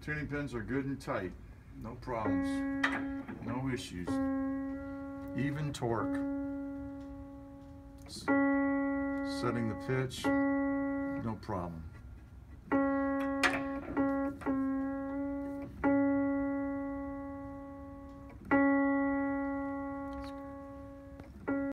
Tuning pins are good and tight. No problems. No issues. Even torque. Setting the pitch, no problem.